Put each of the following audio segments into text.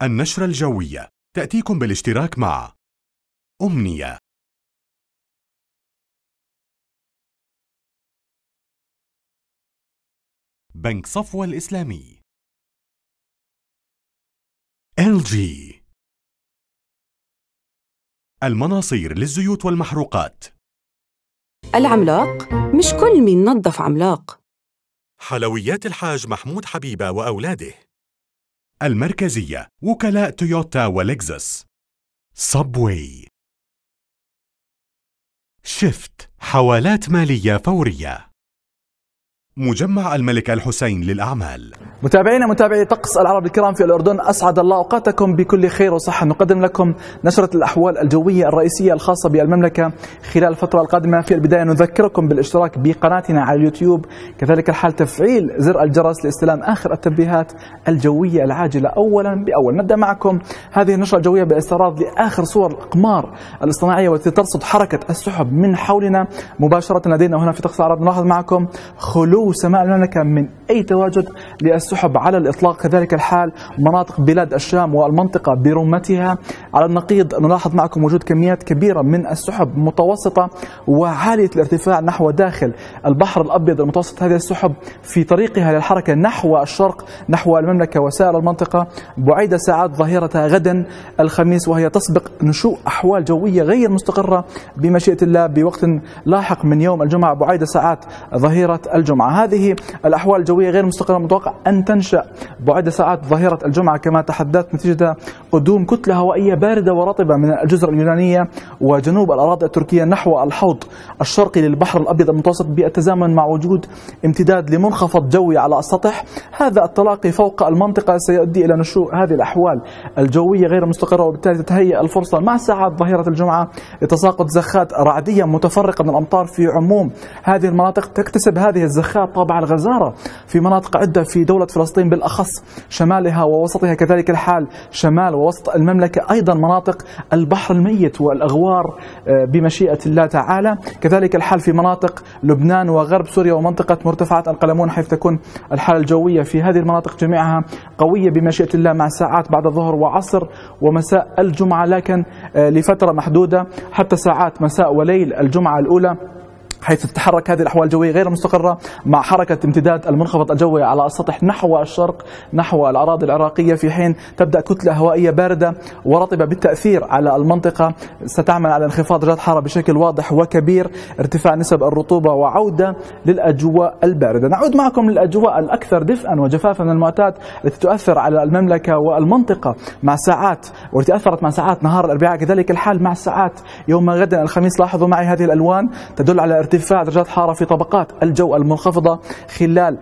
النشرة الجوية تأتيكم بالاشتراك مع أمنية، بنك صفوة الإسلامي، LG، المناصير للزيوت والمحروقات، العملاق مش كل مين نظف عملاق، حلويات الحاج محمود حبيبة وأولاده، المركزية وكلاء تويوتا ولكزس، صبوي، شفت حوالات مالية فورية، مجمع الملك الحسين للأعمال. متابعينا متابعي طقس العرب الكرام في الأردن، أسعد الله أوقاتكم بكل خير وصحة. نقدم لكم نشرة الأحوال الجوية الرئيسية الخاصة بالمملكة خلال الفترة القادمة. في البداية نذكركم بالاشتراك بقناتنا على اليوتيوب، كذلك الحال تفعيل زر الجرس لاستلام آخر التنبيهات الجوية العاجلة أولا بأول. نبدأ معكم هذه النشرة الجوية باستعراض لآخر صور الأقمار الاصطناعية والتي ترصد حركة السحب من حولنا مباشرة لدينا هنا في طقس العرب. نلاحظ معكم خلو سماء المملكة من أي تواجد للسحب على الإطلاق، كذلك الحال مناطق بلاد الشام والمنطقة برمتها. على النقيض نلاحظ معكم وجود كميات كبيرة من السحب متوسطة وعالية الارتفاع نحو داخل البحر الأبيض المتوسط. هذه السحب في طريقها للحركة نحو الشرق نحو المملكة وسائر المنطقة بعيدة ساعات ظهيرة غدا الخميس، وهي تسبق نشوء أحوال جوية غير مستقرة بمشيئة الله بوقت لاحق من يوم الجمعة بعيدة ساعات ظهيرة الجمعة. هذه الأحوال الجوية غير مستقرة متوقع أن تنشأ بعد ساعات ظهيرة الجمعة كما تحدثت نتيجة قدوم كتلة هوائية باردة ورطبة من الجزر اليونانية وجنوب الأراضي التركية نحو الحوض الشرقي للبحر الأبيض المتوسط بالتزامن مع وجود امتداد لمنخفض جوي على السطح. هذا التلاقي فوق المنطقة سيؤدي إلى نشوء هذه الأحوال الجوية غير مستقرة، وبالتالي تتهيأ الفرصة مع ساعات ظهيرة الجمعة لتساقط زخات رعدية متفرقة من الأمطار في عموم هذه المناطق. تكتسب هذه الزخات طابع الغزارة في مناطق عدة في دولة فلسطين بالأخص شمالها ووسطها، كذلك الحال شمال ووسط المملكة، أيضا مناطق البحر الميت والأغوار بمشيئة الله تعالى، كذلك الحال في مناطق لبنان وغرب سوريا ومنطقة مرتفعات القلمون، حيث تكون الحالة الجوية في هذه المناطق جميعها قوية بمشيئة الله مع ساعات بعد الظهر وعصر ومساء الجمعة، لكن لفترة محدودة حتى ساعات مساء وليل الجمعة الأولى، حيث تتحرك هذه الأحوال الجوية غير مستقرة مع حركة امتداد المنخفض الجوي على السطح نحو الشرق نحو الأراضي العراقية، في حين تبدأ كتلة هوائية باردة ورطبة بالتأثير على المنطقة ستعمل على انخفاض درجات الحرارة بشكل واضح وكبير، ارتفاع نسب الرطوبة وعودة للأجواء الباردة. نعود معكم للأجواء الأكثر دفئا وجفافا من المعتاد التي تؤثر على المملكة والمنطقة مع ساعات، والتي أثرت مع ساعات نهار الأربعاء، كذلك الحال مع ساعات يوم غدا الخميس. لاحظوا معي هذه الألوان تدل على ارتفاع درجات حرارة في طبقات الجو المنخفضة خلال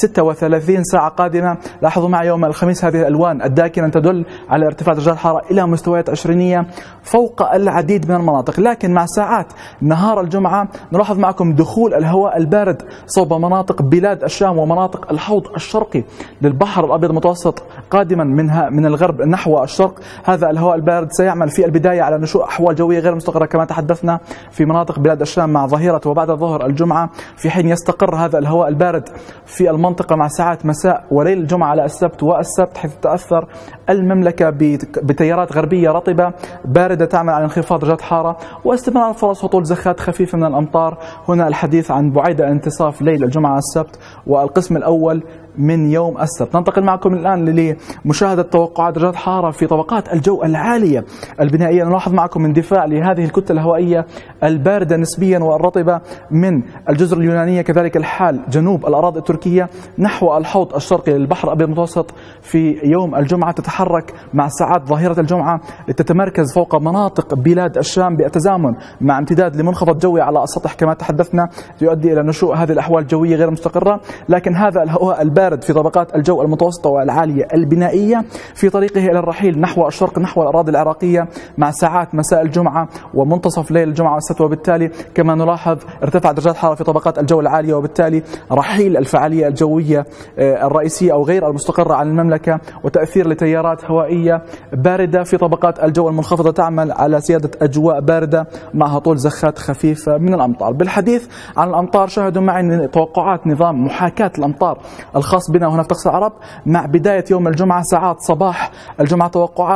36 ساعة قادمة. لاحظوا معي يوم الخميس هذه الألوان الداكنة تدل على ارتفاع درجات الحرارة إلى مستويات عشرينية فوق العديد من المناطق، لكن مع ساعات نهار الجمعة نلاحظ معكم دخول الهواء البارد صوب مناطق بلاد الشام ومناطق الحوض الشرقي للبحر الأبيض المتوسط قادما من الغرب نحو الشرق. هذا الهواء البارد سيعمل في البداية على نشوء أحوال جوية غير مستقرة كما تحدثنا في مناطق بلاد الشام مع ظهيرة وبعد الظهر الجمعة، في حين يستقر هذا الهواء البارد في المنطقة مع ساعات مساء وليل الجمعة على السبت والسبت، حيث تتأثر المملكة بتيارات غربية رطبة باردة تعمل على انخفاض درجات حرارة واستمرار فرص هطول زخات خفيفة من الأمطار. هنا الحديث عن بعيدة انتصاف ليل الجمعة السبت والقسم الأول من يوم السبت. ننتقل معكم الآن لمشاهدة توقعات درجات حرارة في طبقات الجو العالية البنائية. نلاحظ معكم اندفاع لهذه الكتلة الهوائية الباردة نسبيا والرطبة من الجزر اليونانية، كذلك الحال جنوب الأراضي التركية نحو الحوض الشرقي للبحر الأبيض المتوسط في يوم الجمعة. تتحرك مع ساعات ظهيرة الجمعة لتتمركز فوق مناطق بلاد الشام بالتزامن مع امتداد لمنخفض جوي على السطح كما تحدثنا، يؤدي إلى نشوء هذه الأحوال الجوية غير مستقرة. لكن هذا الهواء البارد في طبقات الجو المتوسطة والعالية البنائية في طريقه إلى الرحيل نحو الشرق نحو الأراضي العراقية مع ساعات مساء الجمعة ومنتصف ليل الجمعة والسبت، وبالتالي كما نلاحظ ارتفاع درجات الحرارة في طبقات الجو العالية، وبالتالي رحيل الفعالية الجوية الرئيسية أو غير المستقرة عن المملكة وتأثير لتيارات هوائية باردة في طبقات الجو المنخفضة تعمل على سيادة أجواء باردة مع هطول زخات خفيفة من الأمطار. بالحديث عن الأمطار شاهدوا معي توقعات نظام محاكاة الأمطار الخاص الخاص بنا هنا في طقس العرب مع بداية يوم الجمعة ساعات صباح الجمعة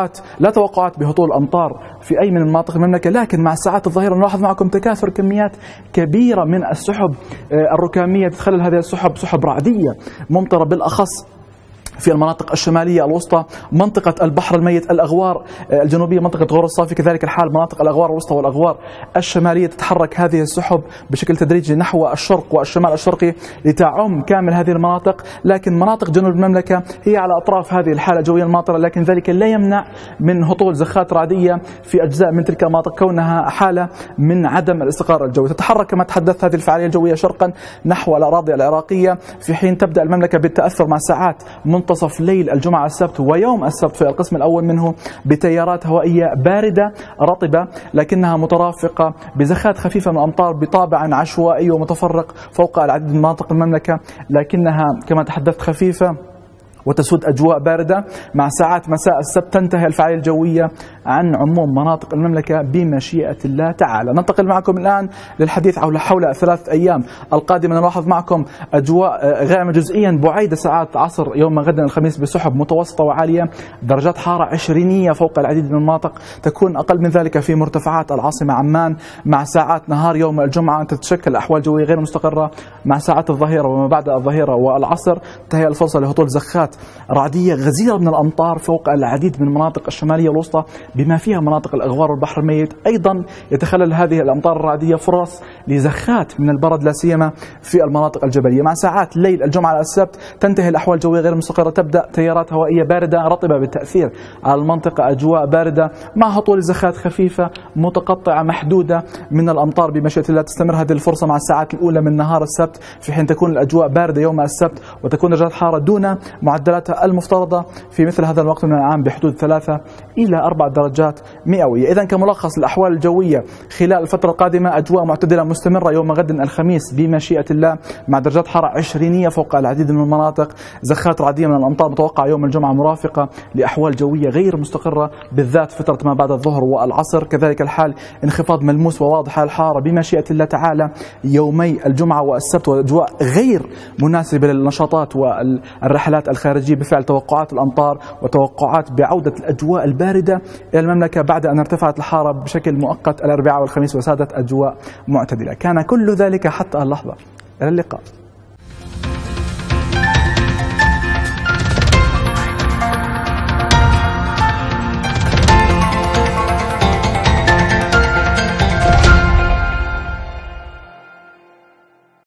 لا توقعات بهطول أمطار في أي من مناطق المملكة، لكن مع ساعات الظهيرة نلاحظ معكم تكاثر كميات كبيرة من السحب الركامية. تتخلل هذه السحب سحب رعدية ممطرة بالأخص في المناطق الشمالية الوسطى، منطقة البحر الميت، الأغوار الجنوبية، منطقة غور الصافي كذلك الحال، مناطق الأغوار الوسطى والأغوار الشمالية. تتحرك هذه السحب بشكل تدريجي نحو الشرق والشمال الشرقي لتعم كامل هذه المناطق، لكن مناطق جنوب المملكة هي على أطراف هذه الحالة الجوية الماطرة، لكن ذلك لا يمنع من هطول زخات رعدية في أجزاء من تلك المناطق كونها حالة من عدم الاستقرار الجوي. تتحرك كما تحدثت هذه الفعالية الجوية شرقا نحو الأراضي العراقية، في حين تبدأ المملكة بالتأثر مع ساعات منتصف ليل الجمعة السبت ويوم السبت في القسم الأول منه بتيارات هوائية باردة رطبة، لكنها مترافقة بزخات خفيفة من الأمطار بطابع عشوائي ومتفرق فوق العديد من مناطق المملكة، لكنها كما تحدثت خفيفة وتسود أجواء باردة. مع ساعات مساء السبت تنتهي الفعالية الجوية عن عموم مناطق المملكة بمشيئة الله تعالى. ننتقل معكم الآن للحديث حول الثلاث أيام القادمة. نلاحظ معكم أجواء غائمة جزئيا بعيدة ساعات عصر يوم غدا الخميس بسحب متوسطة وعالية، درجات حارة عشرينية فوق العديد من المناطق، تكون أقل من ذلك في مرتفعات العاصمة عمان. مع ساعات نهار يوم الجمعة تتشكل أحوال جوية غير مستقرة، مع ساعات الظهيرة وما بعد الظهيرة والعصر تهيأ الفرصة لهطول زخات رعدية غزيرة من الأمطار فوق العديد من المناطق الشمالية الوسطى بما فيها مناطق الأغوار والبحر الميت. أيضا يتخلل هذه الأمطار الرعدية فرص لزخات من البرد لا سيما في المناطق الجبلية. مع ساعات ليل الجمعة على السبت تنتهي الأحوال الجوية غير مستقرة، تبدأ تيارات هوائية باردة رطبة بالتأثير على المنطقة، أجواء باردة مع هطول زخات خفيفة متقطعة محدودة من الأمطار بمشيئة الله. تستمر هذه الفرصة مع الساعات الأولى من نهار السبت، في حين تكون الأجواء باردة يوم السبت وتكون درجات حارة دون معدلاتها المفترضة في مثل هذا الوقت من العام بحدود 3 إلى 4 درجات مئوية. إذن كملخص الأحوال الجوية خلال الفترة القادمة: أجواء معتدلة مستمرة يوم غد الخميس بمشيئة الله مع درجات حارة عشرينية فوق العديد من المناطق، زخات رعدية من الأمطار متوقعة يوم الجمعة مرافقة لأحوال جوية غير مستقرة بالذات فترة ما بعد الظهر والعصر. كذلك الحال انخفاض ملموس وواضح الحارة بمشيئة الله تعالى يومي الجمعة والسبت، وأجواء غير مناسبة للنشاطات والرحلات الخارجية بفعل توقعات الأمطار وتوقعات بعودة الأجواء الباردة إلى المملكة بعد أن ارتفعت الحارة بشكل مؤقت الأربعاء والخميس وسادت أجواء معتدلة. كان كل ذلك حتى اللحظة. إلى اللقاء.